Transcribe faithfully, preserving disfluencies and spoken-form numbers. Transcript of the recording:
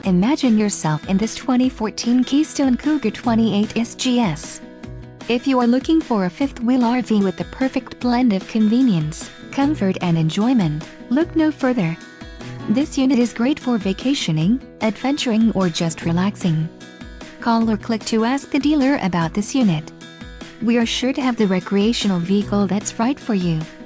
Imagine yourself in this twenty fourteen Keystone Cougar twenty-eight S G S. If you are looking for a fifth-wheel R V with the perfect blend of convenience, comfort and enjoyment, look no further. This unit is great for vacationing, adventuring or just relaxing. Call or click to ask the dealer about this unit. We are sure to have the recreational vehicle that's right for you.